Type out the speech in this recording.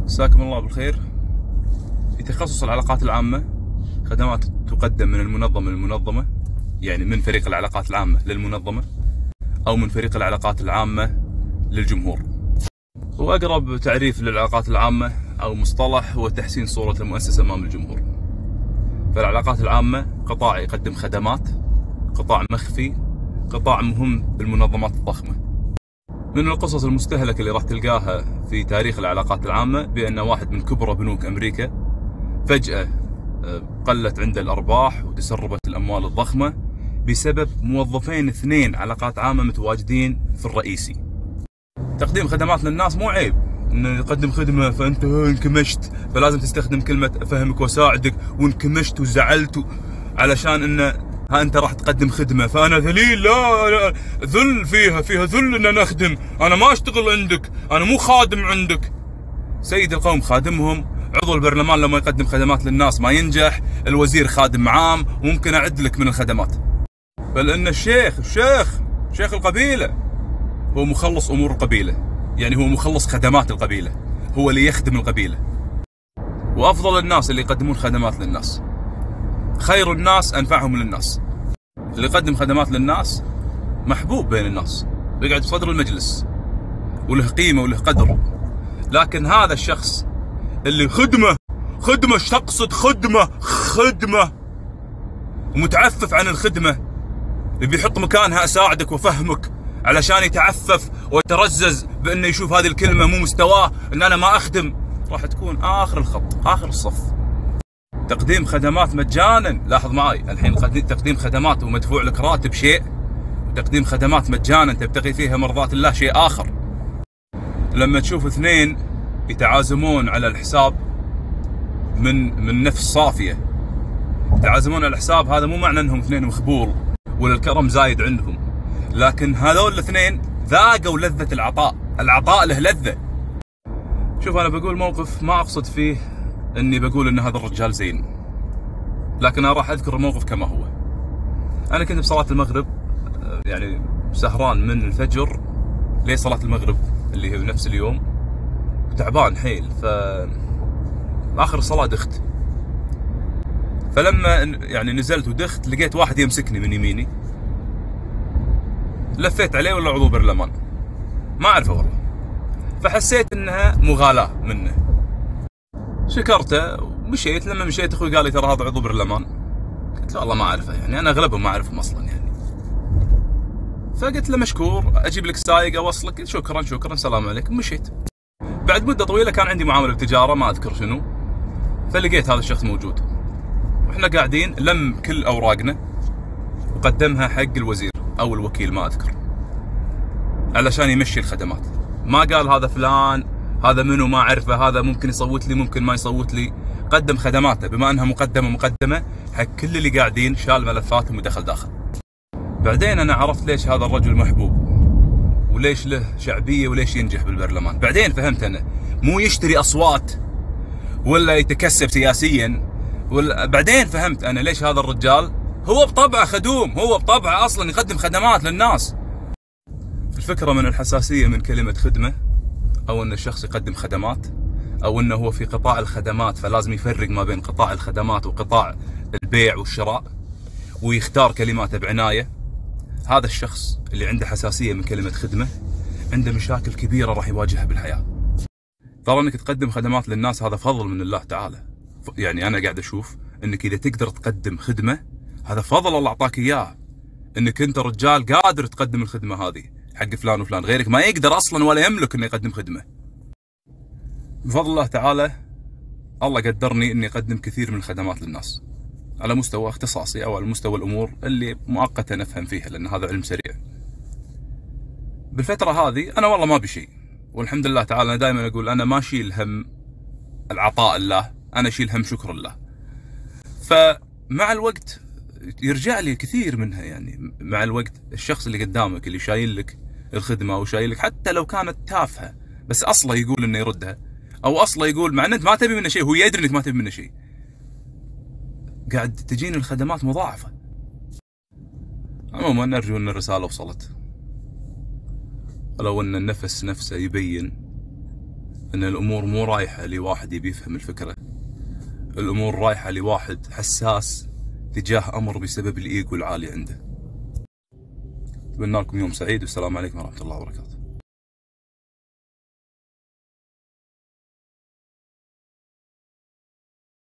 مساكم الله بالخير. في تخصص العلاقات العامة خدمات تقدم من المنظمة للمنظمة، يعني من فريق العلاقات العامة للمنظمة أو من فريق العلاقات العامة للجمهور. وأقرب تعريف للعلاقات العامة أو مصطلح هو تحسين صورة المؤسسة أمام الجمهور. فالعلاقات العامة قطاع يقدم خدمات، قطاع مخفي، قطاع مهم بالمنظمات الضخمة. من القصص المستهلكة اللي راح تلقاها في تاريخ العلاقات العامة بأن واحد من كبرى بنوك أمريكا فجأة قلت عنده الأرباح وتسربت الأموال الضخمة بسبب موظفين 2 علاقات عامة متواجدين في الرئيسي. تقديم خدمات للناس مو عيب، إنه يقدم خدمة فأنت انكمشت فلازم تستخدم كلمة أفهمك وأساعدك وانكمشت وزعلت علشان إنه أنت راح تقدم خدمة فأنا ذليل. لا ذل، فيها ذل إن أنا أخدم، أنا ما أشتغل عندك، أنا مو خادم عندك. سيد القوم خادمهم، عضو البرلمان لما يقدم خدمات للناس ما ينجح، الوزير خادم عام، وممكن أعد لك من الخدمات. بل إن شيخ القبيلة هو مخلص أمور القبيلة، يعني هو مخلص خدمات القبيلة، هو اللي يخدم القبيلة. وأفضل الناس اللي يقدمون خدمات للناس، خير الناس أنفعهم للناس. اللي يقدم خدمات للناس محبوب بين الناس، يقعد بصدر المجلس وله قيمة وله قدر. لكن هذا الشخص اللي خدمة ايش تقصد خدمة ومتعفف عن الخدمة، اللي بيحط مكانها أساعدك وأفهمك علشان يتعفف ويترزز بأنه يشوف هذه الكلمة مو مستواه، إن أنا ما أخدم، راح تكون آخر الخط، آخر الصف. تقديم خدمات مجانا، لاحظ معي الحين تقديم خدمات ومدفوع لك راتب شيء، وتقديم خدمات مجانا تبتغي فيها مرضاة الله شيء آخر. لما تشوف 2 يتعازمون على الحساب من نفس صافية، يتعازمون على الحساب، هذا مو معنى انهم 2 مخبول ولا الكرم زايد عندهم، لكن هذول 2 ذاقوا لذة العطاء له لذة. شوف أنا بقول موقف ما أقصد فيه اني بقول ان هذا الرجال زين، لكن انا راح اذكر الموقف كما هو. انا كنت بصلاة المغرب، يعني سهران من الفجر لصلاة المغرب اللي هي بنفس اليوم، تعبان حيل، اخر الصلاة دخت. فلما يعني نزلت ودخت لقيت واحد يمسكني من يميني، لفيت عليه ولا عضو برلمان ما اعرفه والله، فحسيت انها مغالاة منه، شكرته ومشيت. لما مشيت اخوي قال لي ترى هذا عضو برلمان، قلت له والله ما اعرفه، يعني انا اغلبهم ما اعرفهم اصلا يعني. فقلت له مشكور، اجيب لك سايق اوصلك، شكرا سلام عليكم، مشيت. بعد مده طويله كان عندي معامله بتجاره ما اذكر شنو، فلقيت هذا الشخص موجود، واحنا قاعدين لم كل اوراقنا وقدمها حق الوزير او الوكيل ما اذكر علشان يمشي الخدمات. ما قال هذا فلان، هذا منو ما اعرفه، هذا ممكن يصوت لي ممكن ما يصوت لي. قدم خدماته بما انها مقدمه حق كل اللي قاعدين، شال ملفاتهم ودخل داخل. بعدين انا عرفت ليش هذا الرجل محبوب وليش له شعبيه وليش ينجح بالبرلمان. بعدين فهمت انا مو يشتري اصوات ولا يتكسب سياسيا، بعدين فهمت انا ليش هذا الرجال هو بطبعه خدوم، هو بطبعه اصلا يقدم خدمات للناس. الفكره من الحساسيه من كلمه خدمه، او ان الشخص يقدم خدمات، او انه هو في قطاع الخدمات فلازم يفرق ما بين قطاع الخدمات وقطاع البيع والشراء ويختار كلماته بعناية. هذا الشخص اللي عنده حساسية من كلمة خدمة عنده مشاكل كبيرة راح يواجهها بالحياة. ترى انك تقدم خدمات للناس هذا فضل من الله تعالى، يعني انا قاعد اشوف انك اذا تقدر تقدم خدمة هذا فضل الله اعطاك اياه، انك انت رجال قادر تقدم الخدمة هذه حق فلان وفلان، غيرك ما يقدر اصلا ولا يملك انه يقدم خدمة. بفضل الله تعالى الله قدرني اني اقدم كثير من الخدمات للناس على مستوى اختصاصي او على مستوى الامور اللي مؤقتا نفهم فيها، لان هذا علم سريع. بالفترة هذه انا والله ما بشيء، والحمد لله تعالى. انا دائما اقول انا ما اشيل هم العطاء الله، انا اشيل هم شكر الله. فمع الوقت يرجع لي كثير منها، يعني مع الوقت الشخص اللي قدامك اللي شايل لك الخدمة او شايل لك حتى لو كانت تافهة بس اصله يقول انه يردها، او اصله يقول مع ان انت ما تبي منه شيء، هو يدري انك ما تبي منه شيء، قاعد تجيني الخدمات مضاعفة. عموما نرجو ان الرسالة وصلت، ولو ان النفس نفسه يبين أن الأمور مو رايحة لواحد يبي يفهم الفكرة، الأمور رايحة لواحد حساس تجاه أمر بسبب الإيجو العالي عنده. أتمنى لكم يوم سعيد والسلام عليكم ورحمة الله وبركاته.